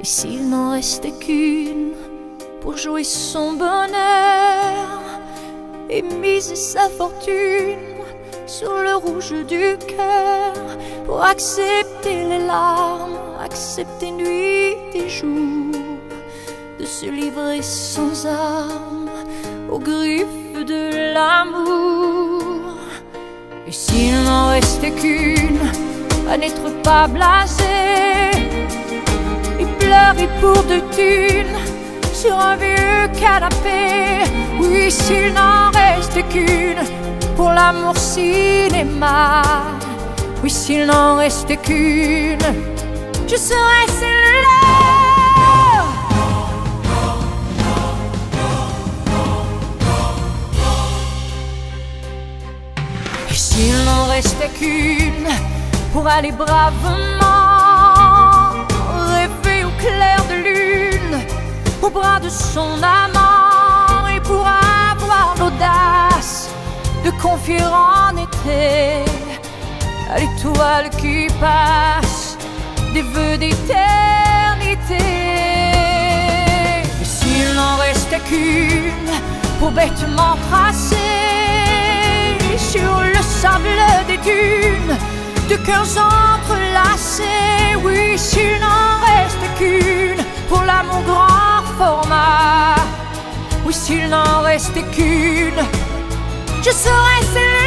s'il n'en restait qu'une pour jouer son bonheur et miser sa fortune sur le rouge du cœur, pour accepter les larmes, accepter nuit et jour, de se livrer sans armes aux griffes de l'amour. Et s'il n'en restait qu'une, à n'être pas blasé et pleurer pour 2 thunes sur un vieux canapé. Oui, s'il n'en restait qu'une pour l'amour cinéma. Oui, s'il n'en restait qu'une, je serais celle-là. Et s'il n'en restait qu'une pour aller bravement rêver au clair de lune, au bras de son amant, et pour avoir l'audace de confier en été à l'étoile qui passe des vœux d'éternité. Et s'il n'en restait qu'une pour bêtement tracer sur le sable des dunes de cœurs entrelacés. Oui, s'il n'en restait qu'une pour l'amour grand format. Oui, s'il n'en restait qu'une, je serais celle